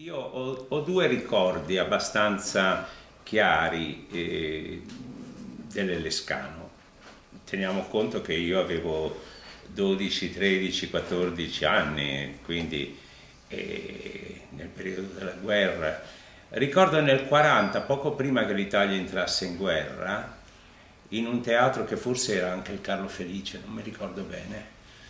Io ho due ricordi abbastanza chiari dell'Elescano. Teniamo conto che io avevo 12, 13, 14 anni, quindi nel periodo della guerra. Ricordo nel 40, poco prima che l'Italia entrasse in guerra, in un teatro che forse era anche il Carlo Felice, non mi ricordo bene,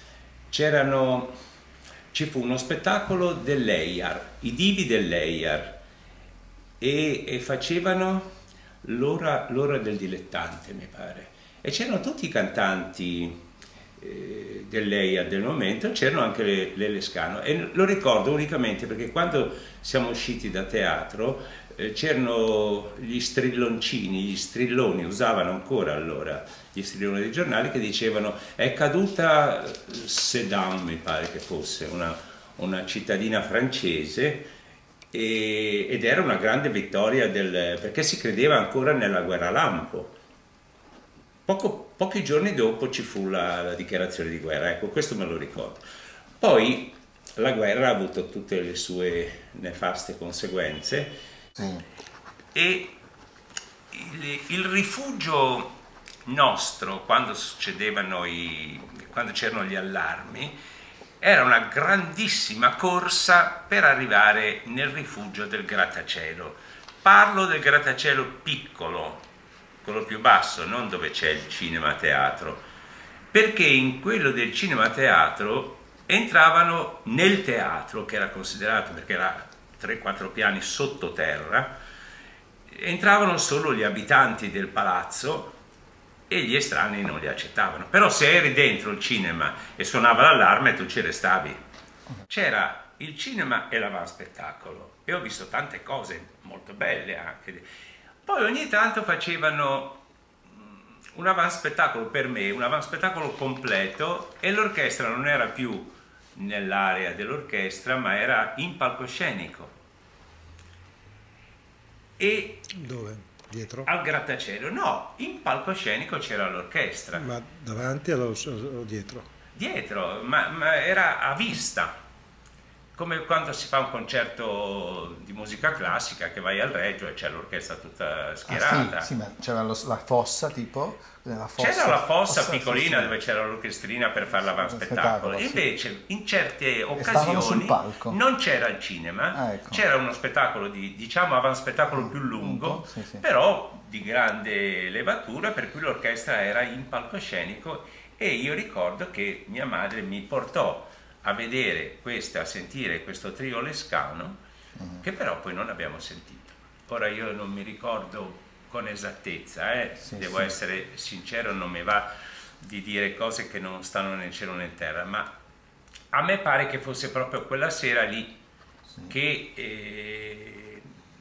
ci fu uno spettacolo dell'EIAR, i divi dell'EIAR, e facevano l'ora del dilettante, mi pare, e c'erano tutti i cantanti dell'EIAR del momento, c'erano anche le Lescano, e lo ricordo unicamente perché quando siamo usciti da teatro c'erano gli strilloncini, gli strilloni, usavano ancora allora gli strilloni dei giornali, che dicevano è caduta Sedan, mi pare che fosse una cittadina francese, ed era una grande vittoria perché si credeva ancora nella guerra lampo. Pochi giorni dopo ci fu la dichiarazione di guerra, ecco, questo me lo ricordo. Poi la guerra ha avuto tutte le sue nefaste conseguenze. E il rifugio nostro, quando c'erano gli allarmi, era una grandissima corsa per arrivare nel rifugio del grattacielo. Parlo del grattacielo piccolo, quello più basso, non dove c'è il cinema teatro, perché in quello del cinema teatro entravano nel teatro, che era considerato, perché era 3-4 piani sottoterra, entravano solo gli abitanti del palazzo e gli estranei non li accettavano. Però se eri dentro il cinema e suonava l'allarme, tu ci restavi. C'era il cinema e l'avanspettacolo, e ho visto tante cose molto belle anche. Poi ogni tanto facevano un avanspettacolo, per me, un avanspettacolo completo, e l'orchestra non era più nell'area dell'orchestra, ma era in palcoscenico. E dove? Dietro? al grattacielo? No, in palcoscenico c'era l'orchestra. Ma davanti o dietro? Dietro, ma era a vista, come quando si fa un concerto di musica classica, che vai al Regio e c'è l'orchestra tutta schierata. Sì, ma c'era la fossa, tipo? C'era la fossa piccolina, sì. dove c'era l'orchestrina per fare l'avanspettacolo. Sì. Invece in certe Sul occasioni palco. non c'era il cinema, ecco. C'era uno spettacolo diciamo avanspettacolo più lungo, sì. però di grande levatura, per cui l'orchestra era in palcoscenico, e io ricordo che mia madre mi portò a vedere a sentire questo trio Lescano, che però poi non abbiamo sentito. Ora io non mi ricordo con esattezza, devo essere sincero, non mi va di dire cose che non stanno né in cielo né in terra, ma a me pare che fosse proprio quella sera lì che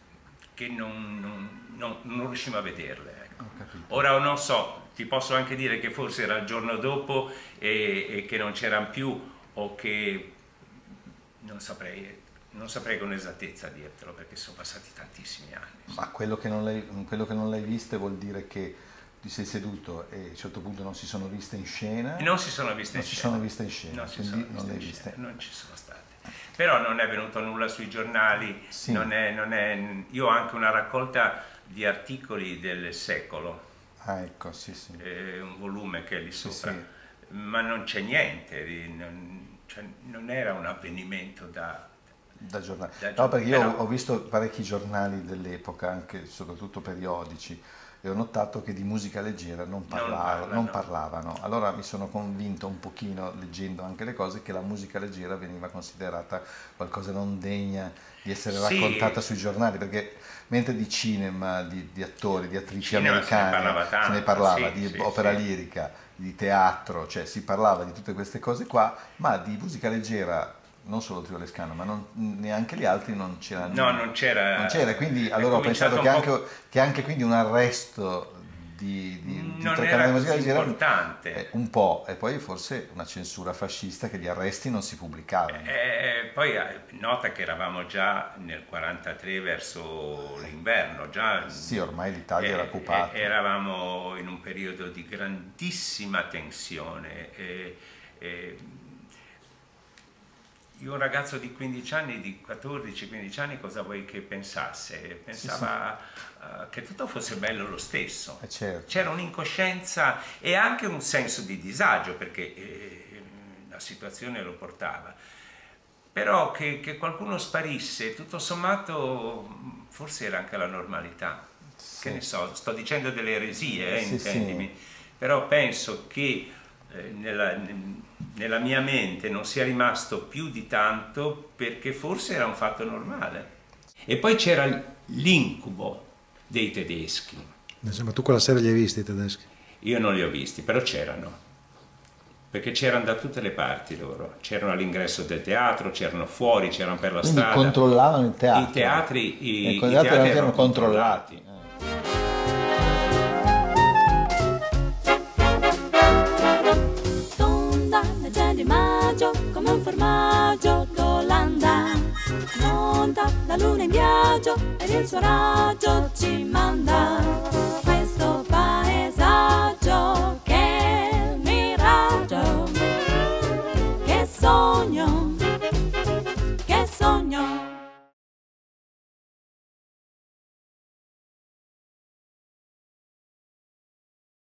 non riusciamo a vederle, ecco. Ora non so, ti posso anche dire che forse era il giorno dopo e che non c'erano più, o che non saprei con esattezza dirtelo, perché sono passati tantissimi anni. Ma quello che non l'hai viste vuol dire che ti sei seduto e a un certo punto non si sono viste in scena? Non si sono viste in scena. Quindi non le hai viste. Non ci sono state. Però non è venuto nulla sui giornali, sì. Io ho anche una raccolta di articoli del Secolo. Ah, ecco, sì. Un volume che è lì sopra. Sì. Ma non c'è niente, non era un avvenimento da giornale. No, perché io ho visto parecchi giornali dell'epoca, anche soprattutto periodici, e ho notato che di musica leggera non parlavano. Allora mi sono convinto un pochino, leggendo anche le cose, che la musica leggera veniva considerata qualcosa non degna di essere raccontata sui giornali, perché mentre di cinema, di attori, di attrici americane se ne parlava, di opera lirica, di teatro, cioè si parlava di tutte queste cose qua, ma di musica leggera non solo Trio Lescano, ma neanche gli altri non c'era. No, non c'era. Quindi allora ho pensato che anche quindi un arresto di tutto il canale di musica leggera importante. Un po', e poi forse una censura fascista, che gli arresti non si pubblicavano. Poi nota che eravamo già nel 43 verso l'inverno, già. Sì, ormai l'Italia era occupata. Eravamo in un periodo di grandissima tensione. un ragazzo di 15 anni, di 14-15 anni, cosa vuoi che pensasse? Pensava che tutto fosse bello lo stesso. Certo. C'era un'incoscienza e anche un senso di disagio, perché la situazione lo portava. Però che qualcuno sparisse, tutto sommato, forse era anche la normalità. Che ne so, sto dicendo delle eresie, intendimi. Però penso che nella mia mente non sia rimasto più di tanto, perché forse era un fatto normale. E poi c'era l'incubo dei tedeschi. Ma tu quella sera li hai visti i tedeschi? Io non li ho visti, però c'erano, perché c'erano da tutte le parti loro. C'erano all'ingresso del teatro, c'erano fuori, c'erano per la strada. Quindi controllavano il teatro. I teatri erano controllati. Di maggio come un formaggio d'Olanda, monta la luna in viaggio ed il suo raggio ci manda.